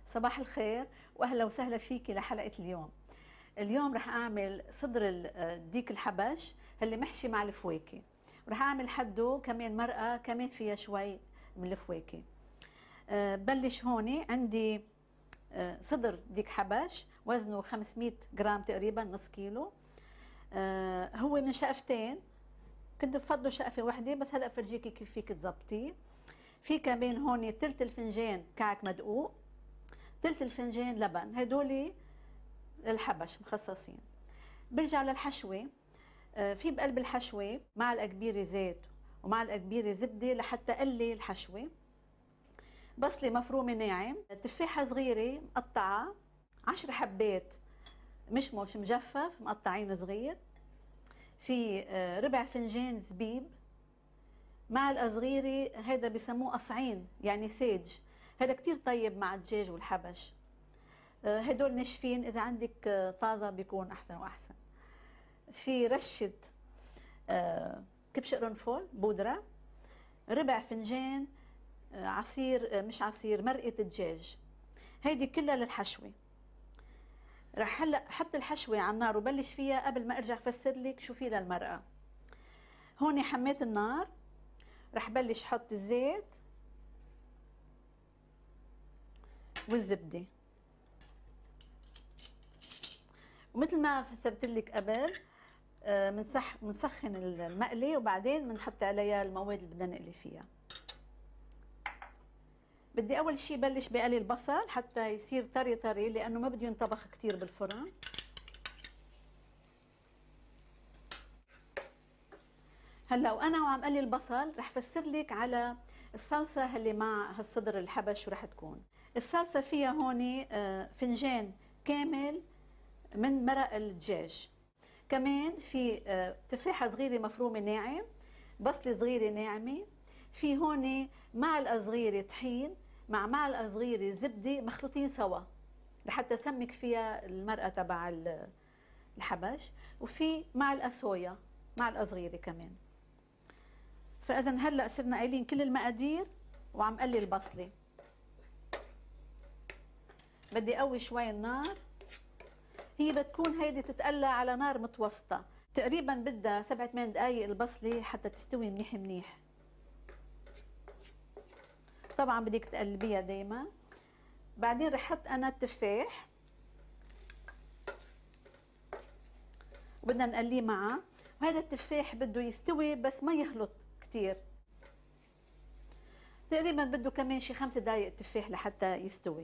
صباح الخير واهلا وسهلا فيكي لحلقه اليوم. اليوم رح اعمل صدر الديك الحبش اللي محشي مع الفواكه، ورح اعمل حده كمان مرقه كمان فيها شوي من الفواكه. بلش هون عندي صدر ديك حبش وزنه 500 جرام تقريبا، نص كيلو. هو من شقفتين، كنت بفضل شقفه وحده بس هلا فرجيكي كيف فيك تظبطيه. في كمان هون ثلث الفنجان كعك مدقوق، ثلث الفنجان لبن، هدول للحبش مخصصين. برجع للحشوه. في بقلب الحشوه معلقه كبيره زيت ومعلقه كبيره زبده لحتى قلي الحشوه. بصله مفرومه ناعم، تفاحه صغيره مقطعه، 10 حبات مشمش مجفف مقطعين صغير، في ربع فنجان زبيب، معلقه صغيره هذا بسموه قصعين يعني ساج، هذا كتير طيب مع الدجاج والحبش. هدول ناشفين، اذا عندك طازه بيكون احسن واحسن. في رشه كبش قرنفل بودره، ربع فنجان عصير مش عصير مرقه دجاج. هيدي كلها للحشوه. رح هلا حط الحشوه على النار وبلش فيها قبل ما ارجع فسر لك شو في للمرقه. هون حميت النار، رح بلش حط الزيت والزبده، ومثل ما فسرت لك قبل بنسخن المقلي وبعدين بنحط عليها المواد اللي بدنا نقلي فيها. بدي اول شيء بلش بقلي البصل حتى يصير طري طري، لانه ما بده ينطبخ كثير بالفرن. هلا وانا وعم قلي البصل رح فسر لك على الصلصه اللي مع هالصدر الحبش شو رح تكون. الصلصه فيها هون فنجان كامل من مرق الدجاج، كمان في تفاحه صغيره مفرومه ناعم، بصله صغيره ناعمه، في هون معلقه صغيره طحين مع معلقه صغيره زبده مخلوطين سوا لحتى سمك فيها المرقه تبع الحبش، وفي معلقه صويا معلقه صغيره كمان. فاذا هلا صرنا قايلين كل المقادير وعم قلي البصله. بدي قوي شوي النار، هي بتكون هيدي تتقلى على نار متوسطه، تقريبا بدها 7-8 دقائق البصله حتى تستوي منيح منيح. طبعا بدك تقلبيها دايما. بعدين رح احط انا التفاح وبدنا نقليه معه، وهذا التفاح بده يستوي بس ما يخلط كثير، تقريبا بده كمان شي 5 دقائق التفاح لحتى يستوي.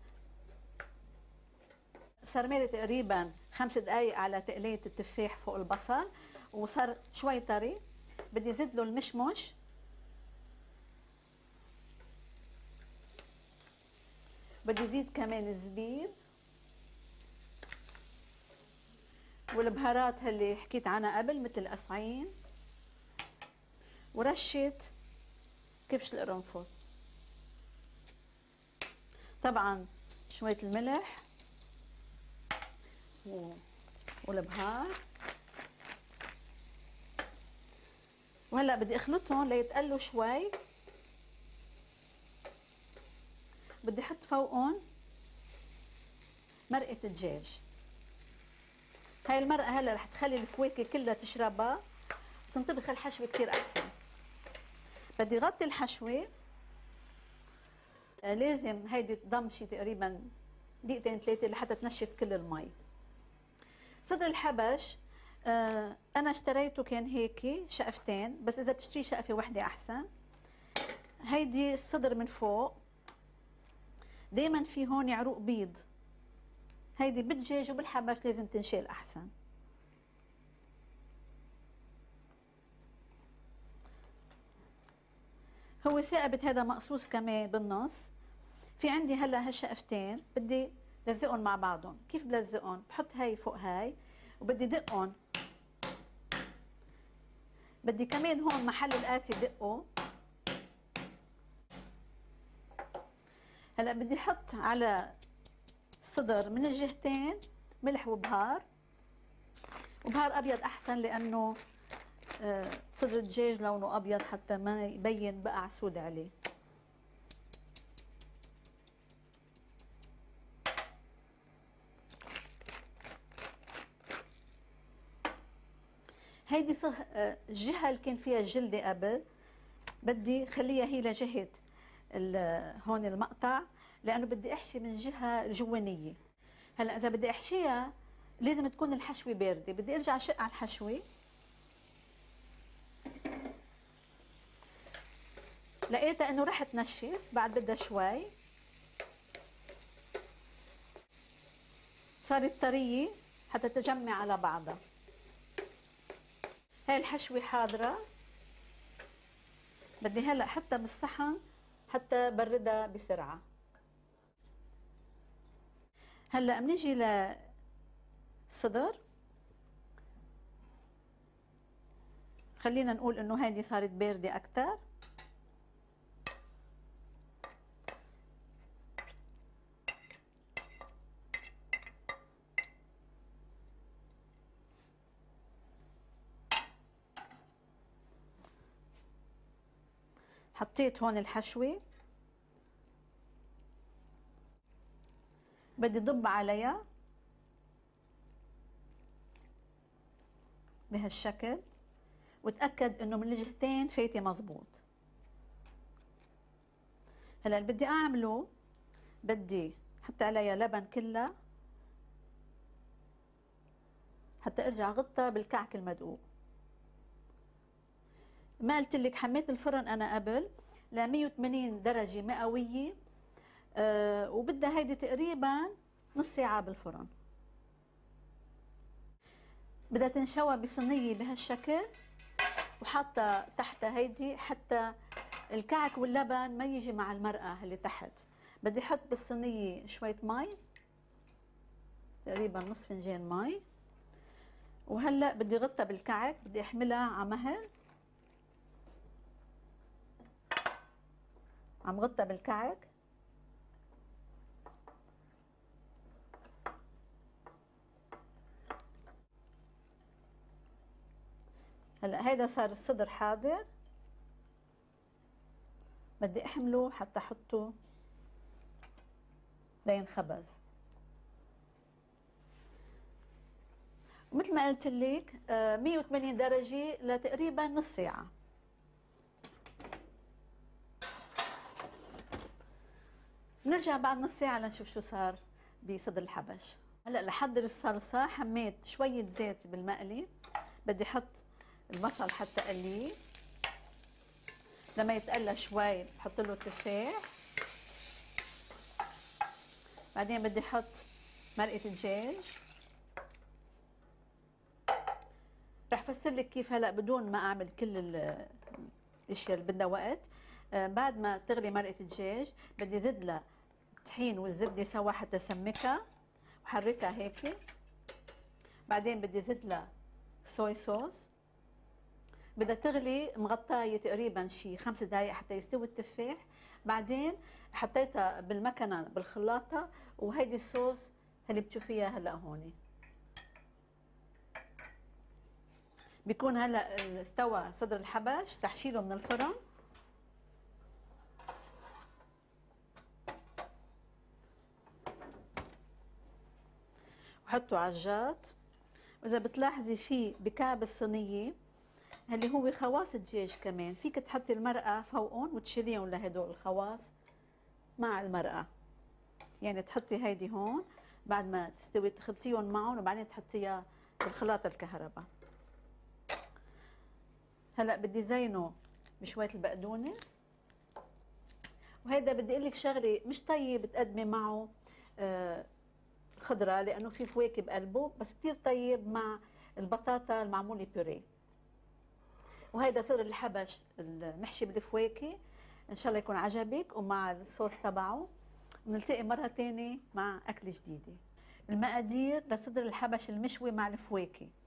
صار مالي تقريبا 5 دقائق على تقلية التفاح فوق البصل وصار شوي طري. بدي زيد له المشمش، بدي زيد كمان الزبيب والبهارات اللي حكيت عنها قبل مثل القصعين، ورشة كبش القرنفل، طبعا شوية الملح والبهار. وهلا بدي اخلطهم ليتقلوا شوي. بدي احط فوقهم مرقة الدجاج. هاي المرقة هلا رح تخلي الفواكه كلها تشربها وتنطبخ الحشوة كتير احسن. بدي غطي الحشوة، لازم هيدي تضم شي تقريبا 2-3 لحتى تنشف كل المي. صدر الحبش انا اشتريته كان هيك شقفتين، بس اذا بتشتري شقفة وحدة احسن. هيدي الصدر من فوق دايما في هون عروق بيض، هيدي بالدجاج وبالحبش لازم تنشال احسن. هو ثاقبت هذا مقصوص كمان بالنص. في عندي هلا هالشقفتين بدي لزقهم مع بعضهم. كيف بلزقهم؟ بحط هاي فوق هاي وبدي دقهم. بدي كمان هون محل القاسي دقه. هلا بدي احط على الصدر من الجهتين ملح وبهار، وبهار ابيض احسن لانه صدر الدجاج لونه ابيض حتى ما يبين بقع سود عليه. هيدي الجهه اللي كان فيها الجلده قبل بدي خليها هي لجهه هون المقطع، لانه بدي احشي من الجهه الجوانيه. هلا اذا بدي احشيها لازم تكون الحشوه بارده، بدي ارجع اشق على الحشوه، لقيتها انه رح تنشف، بعد بدها شوي صارت طريه حتى تجمع على بعضها. هاي الحشوه حاضره، بدي هلا حطها بالصحن حتى بردها بسرعه. هلا بنيجي للصدر، خلينا نقول انه هيدي صارت بارده اكثر. حطيت هون الحشوه، بدي ضب عليها بهالشكل، وتأكد انه من الجهتين فايته مزبوط. هلا اللي بدي اعمله بدي احط عليها لبن كلها حتى ارجع غطها بالكعك المدقوق. ما قلت لك حميت الفرن انا قبل ل 180 درجه مئويه، وبدها هيدي تقريبا نص ساعه بالفرن. بدها تنشوى بصينيه بهالشكل، وحاطه تحتها هيدي حتى الكعك واللبن ما يجي مع المرقه اللي تحت. بدي احط بالصينيه شويه مي، تقريبا نص فنجان مي، وهلا بدي غطها بالكعك، بدي احملها على مهل، عم غطها بالكعك. هلا هيدا صار الصدر حاضر، بدي احمله حتى احطه لينخبز. مثل ما قلت لك 180 درجه لتقريبا نص ساعه. بنرجع بعد نص ساعه لنشوف شو صار بصدر الحبش. هلا لحضر الصلصه، حميت شويه زيت بالمقلي، بدي احط البصل حتى اقليه، لما يتقلى شوي بحط له تفاح، بعدين بدي احط مرقه الدجاج. رح افسر لك كيف هلا بدون ما اعمل كل الاشياء اللي بدها وقت. بعد ما تغلي مرقه الدجاج بدي زد لها الطحين والزبده سوا حتى سمكها وحركها هيك. بعدين بدي زد لها صويا صوص، بدها تغلي مغطايه تقريبا شي 5 دقائق حتى يستوي التفاح. بعدين حطيتها بالمكنه بالخلاطه، وهيدي الصوص اللي بتشوفيها هلا هون. بيكون هلا استوى صدر الحبش، رح شيله من الفرن. وحطه على الجاط. واذا بتلاحظي فيه بكعب الصينيه اللي هو خواص الدجاج، كمان فيك تحطي المرقه فوقهم وتشيليهم لهدول الخواص مع المرقه. يعني تحطي هيدي هون بعد ما تستوي تخلطيهم معهم، وبعدين تحطيها بالخلاطه الكهرباء. هلا بدي زينه بشويه البقدونس. وهيدا بدي اقول لك شغله، مش طيب تقدمي معه خضره لانه في فواكه بقلبه، بس كثير طيب مع البطاطا المعموله بيوريه. وهيدا صدر الحبش المحشي بالفواكه، ان شاء الله يكون عجبك ومع الصوص تبعه. بنلتقي مره ثانيه مع اكله جديده. المقادير لصدر الحبش المشوي مع الفواكه: